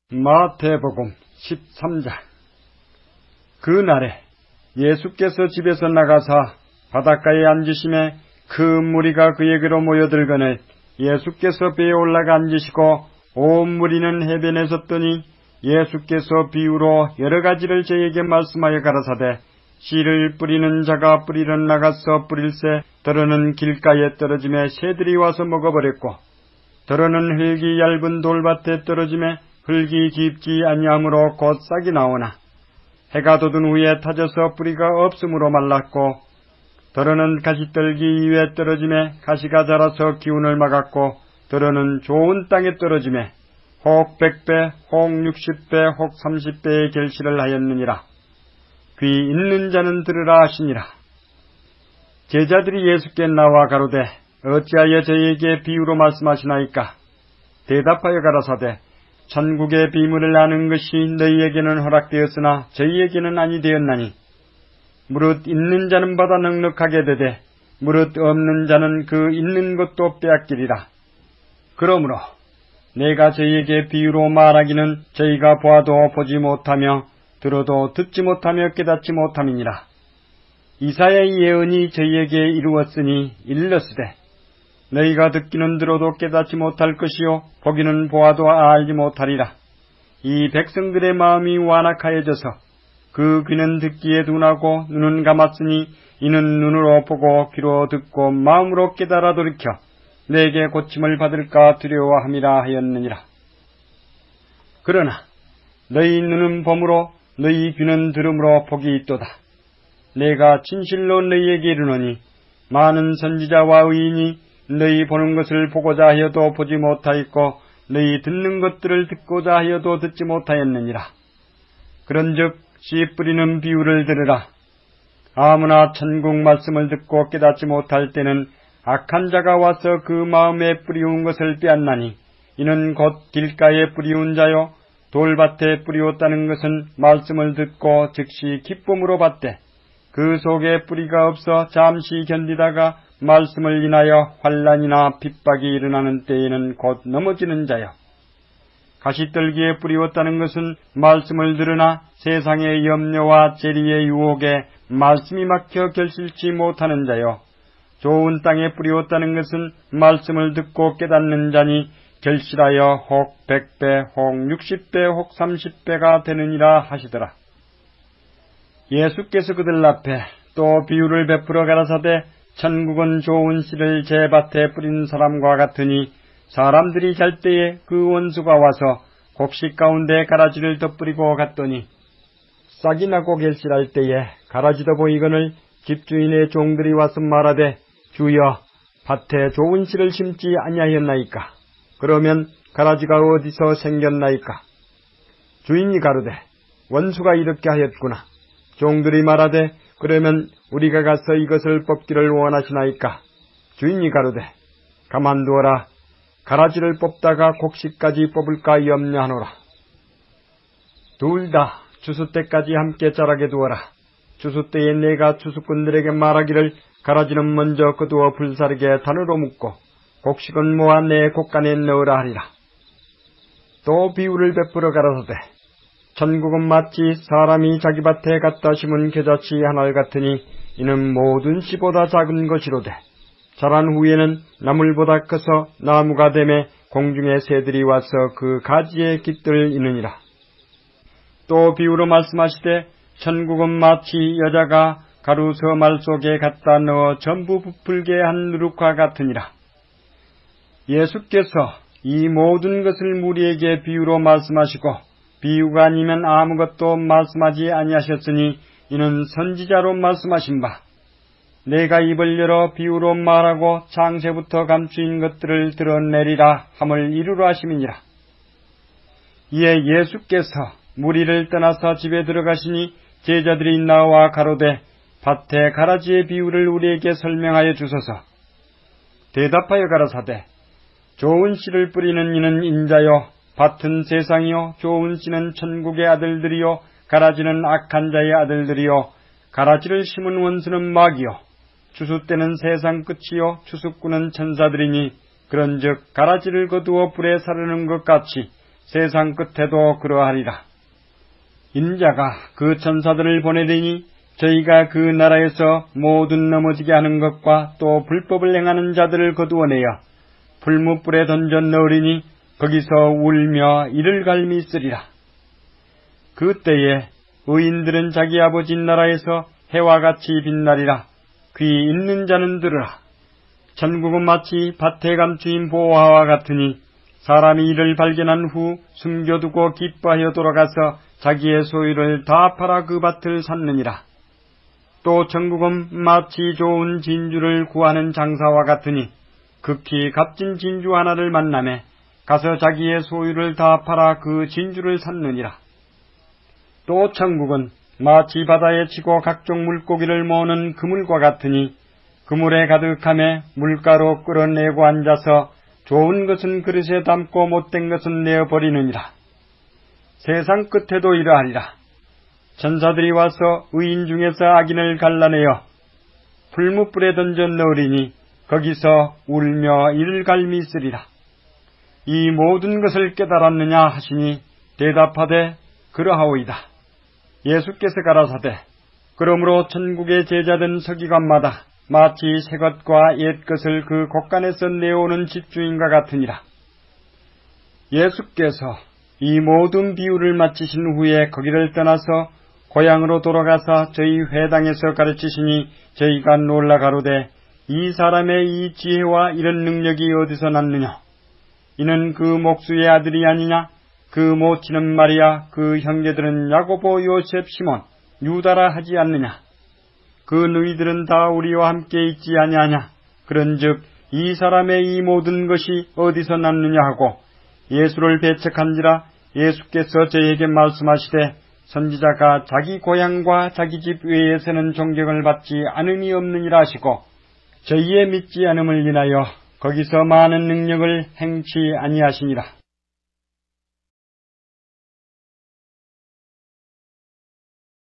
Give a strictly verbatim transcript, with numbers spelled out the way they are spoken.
마태복음 십삼 장. 그날에 예수께서 집에서 나가사 바닷가에 앉으심에 큰 무리가 그에게로 모여들거늘 예수께서 배에 올라가 앉으시고 온 무리는 해변에 섰더니 예수께서 비유로 여러 가지를 저에게 말씀하여 가라사대, 씨를 뿌리는 자가 뿌리러 나가서 뿌릴새 더러는 길가에 떨어짐에 새들이 와서 먹어버렸고, 더러는 흙이 얇은 돌밭에 떨어짐에 흙이 깊지 아니하므로 곧 싹이 나오나 해가 돋은 후에 타져서 뿌리가 없으므로 말랐고, 더러는 가시떨기 위에 떨어짐에 가시가 자라서 기운을 막았고, 더러는 좋은 땅에 떨어짐에 혹 백 배, 혹 육십 배, 혹 삼십 배의 결실을 하였느니라. 귀 있는 자는 들으라 하시니라. 제자들이 예수께 나와 가로되, 어찌하여 저희에게 비유로 말씀하시나이까? 대답하여 가라사대, 천국의 비밀을 아는 것이 너희에게는 허락되었으나 저희에게는 아니 되었나니, 무릇 있는 자는 받아 넉넉하게 되되 무릇 없는 자는 그 있는 것도 빼앗기리라. 그러므로 내가 저희에게 비유로 말하기는 저희가 보아도 보지 못하며 들어도 듣지 못하며 깨닫지 못함이니라. 이사야의 예언이 저희에게 이루었으니 일렀으되, 너희가 듣기는 들어도 깨닫지 못할 것이요 보기는 보아도 알지 못하리라. 이 백성들의 마음이 완악하여져서 그 귀는 듣기에 둔하고 눈은 감았으니 이는 눈으로 보고 귀로 듣고 마음으로 깨달아 돌이켜 내게 고침을 받을까 두려워함이라 하였느니라. 그러나 너희 눈은 봄으로 너희 귀는 들음으로 복이 있도다. 내가 진실로 너희에게 이르노니 많은 선지자와 의인이 너희 보는 것을 보고자 하여도 보지 못하였고 너희 듣는 것들을 듣고자 하여도 듣지 못하였느니라. 그런즉 씨 뿌리는 비유를 들으라. 아무나 천국 말씀을 듣고 깨닫지 못할 때는 악한 자가 와서 그 마음에 뿌리운 것을 빼앗나니, 이는 곧 길가에 뿌리운 자요 돌밭에 뿌리웠다는 것은 말씀을 듣고 즉시 기쁨으로 받되 그 속에 뿌리가 없어 잠시 견디다가 말씀을 인하여 환난이나 핍박이 일어나는 때에는 곧 넘어지는 자요. 가시떨기에 뿌리웠다는 것은 말씀을 들으나 세상의 염려와 재리의 유혹에 말씀이 막혀 결실치 못하는 자요. 좋은 땅에 뿌리웠다는 것은 말씀을 듣고 깨닫는 자니 결실하여 혹 백 배, 혹 육십 배, 혹 삼십 배가 되느니라 하시더라. 예수께서 그들 앞에 또 비유를 베풀어 가라사대, 천국은 좋은 씨를 제 밭에 뿌린 사람과 같으니 사람들이 잘 때에 그 원수가 와서 곡식 가운데 가라지를 덧뿌리고 갔더니 싹이 나고 결실할 때에 가라지도 보이거늘 집주인의 종들이 와서 말하되, 주여, 밭에 좋은 씨를 심지 아니하였나이까? 그러면 가라지가 어디서 생겼나이까? 주인이 가로되, 원수가 이렇게 하였구나. 종들이 말하되, 그러면 우리가 가서 이것을 뽑기를 원하시나이까? 주인이 가로되, 가만두어라. 가라지를 뽑다가 곡식까지 뽑을까 염려하노라. 둘 다 추수 때까지 함께 자라게 두어라. 추수 때에 내가 추수꾼들에게 말하기를, 가라지는 먼저 거두어 불사르게 단으로 묶고 곡식은 모아 내 곡간에 넣으라 하리라. 또 비유를 베풀어 가라사대, 천국은 마치 사람이 자기 밭에 갖다 심은 겨자씨 한 알 같으니 이는 모든 씨보다 작은 것이로되 자란 후에는 나물보다 커서 나무가 되매 공중의 새들이 와서 그 가지에 깃들 이느니라. 또 비유로 말씀하시되, 천국은 마치 여자가 가루 서말 속에 갖다 넣어 전부 부풀게 한 누룩과 같으니라. 예수께서 이 모든 것을 무리에게 비유로 말씀하시고 비유가 아니면 아무것도 말씀하지 아니하셨으니 이는 선지자로 말씀하신 바, 내가 입을 열어 비유로 말하고 창세부터 감추인 것들을 드러내리라 함을 이루라 하심이니라. 이에 예수께서 무리를 떠나서 집에 들어가시니 제자들이 나와 가로되, 밭에 가라지의 비유를 우리에게 설명하여 주소서. 대답하여 가라사대, 좋은 씨를 뿌리는 이는 인자요, 밭은 세상이요, 좋은 씨는 천국의 아들들이요, 가라지는 악한 자의 아들들이요, 가라지를 심은 원수는 마귀요, 추수 때는 세상 끝이요, 추수꾼은 천사들이니, 그런즉 가라지를 거두어 불에 사르는 것 같이 세상 끝에도 그러하리라. 인자가 그 천사들을 보내리니 저희가 그 나라에서 모든 넘어지게 하는 것과 또 불법을 행하는 자들을 거두어내어 풀무불에 던져 넣으리니 거기서 울며 이를 갈미 쓰리라. 그때에 의인들은 자기 아버지 나라에서 해와 같이 빛나리라. 귀 있는 자는 들으라. 천국은 마치 밭에 감추인 보화와 같으니 사람이 이를 발견한 후 숨겨두고 기뻐하여 돌아가서 자기의 소유를 다 팔아 그 밭을 샀느니라. 또 천국은 마치 좋은 진주를 구하는 장사와 같으니 극히 값진 진주 하나를 만나매 가서 자기의 소유를 다 팔아 그 진주를 샀느니라. 또 천국은 마치 바다에 치고 각종 물고기를 모으는 그물과 같으니 그물에 가득함에 물가로 끌어내고 앉아서 좋은 것은 그릇에 담고 못된 것은 내어버리느니라. 세상 끝에도 이러하리라. 천사들이 와서 의인 중에서 악인을 갈라내어 풀무불에 던져 넣으리니 거기서 울며 이를 갈미 쓰리라. 이 모든 것을 깨달았느냐 하시니 대답하되 그러하오이다. 예수께서 가라사대 그러므로 천국의 제자된 서기관마다 마치 새것과 옛것을 그 곳간에서 내오는 집주인과 같으니라. 예수께서 이 모든 비유를 마치신 후에 거기를 떠나서 고향으로 돌아가서 저희 회당에서 가르치시니 저희가 놀라 가로되 이 사람의 이 지혜와 이런 능력이 어디서 났느냐? 이는 그 목수의 아들이 아니냐? 그 모친은 마리아, 그 형제들은 야고보, 요셉, 시몬, 유다라 하지 않느냐? 그 너희들은 다 우리와 함께 있지 아니하냐? 그런즉 이 사람의 이 모든 것이 어디서 났느냐 하고 예수를 배척한지라. 예수께서 저에게 말씀하시되 선지자가 자기 고향과 자기 집 외에서는 존경을 받지 않음이 없느니라 하시고 저희의 믿지 않음을 인하여 거기서 많은 능력을 행치 아니하시니라.